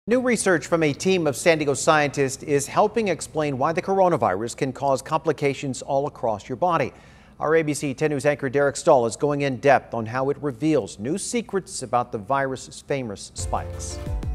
New research from a team of San Diego scientists is helping explain why the coronavirus can cause complications all across your body. Our ABC 10 News anchor Derek Stahl is going in depth on how it reveals new secrets about the virus's famous spikes.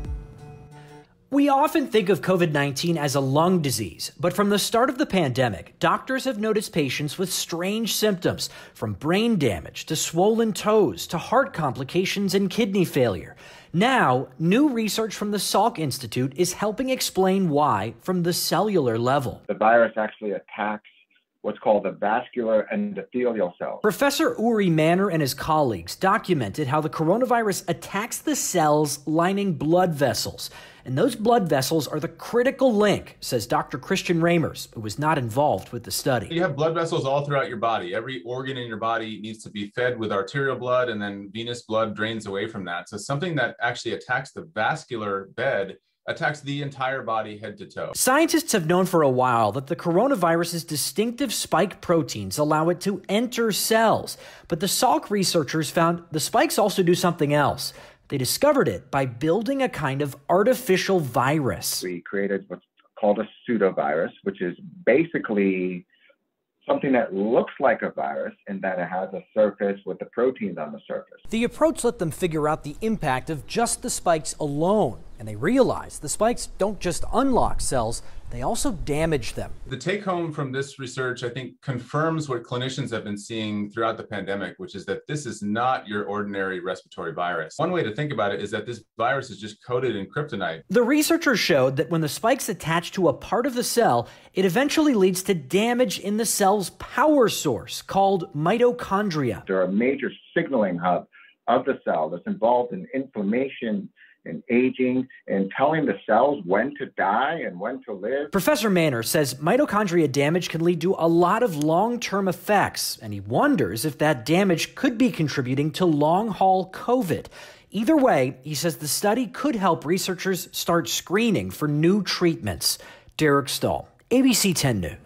We often think of COVID-19 as a lung disease, but from the start of the pandemic, doctors have noticed patients with strange symptoms, from brain damage to swollen toes to heart complications and kidney failure. Now, new research from the Salk Institute is helping explain why from the cellular level. The virus actually attacks what's called the vascular endothelial cells. Professor Uri Manner and his colleagues documented how the coronavirus attacks the cells lining blood vessels. And those blood vessels are the critical link, says Dr. Christian Ramers, who was not involved with the study. You have blood vessels all throughout your body. Every organ in your body needs to be fed with arterial blood, and then venous blood drains away from that. So something that actually attacks the vascular bed attacks the entire body head to toe. Scientists have known for a while that the coronavirus's distinctive spike proteins allow it to enter cells. But the Salk researchers found the spikes also do something else. They discovered it by building a kind of artificial virus. We created what's called a pseudovirus, which is basically something that looks like a virus in that it has a surface with the proteins on the surface. The approach let them figure out the impact of just the spikes alone, and they realized the spikes don't just unlock cells, they also damage them. The take home from this research, I think, confirms what clinicians have been seeing throughout the pandemic, which is that this is not your ordinary respiratory virus. One way to think about it is that this virus is just coated in kryptonite. The researchers showed that when the spikes attach to a part of the cell, it eventually leads to damage in the cell's power source, called mitochondria. They're a major signaling hub of the cell that's involved in inflammation and aging and telling the cells when to die and when to live. Professor Manner says mitochondria damage can lead to a lot of long-term effects, and he wonders if that damage could be contributing to long-haul COVID. Either way, he says the study could help researchers start screening for new treatments. Derek Stahl, ABC 10 News.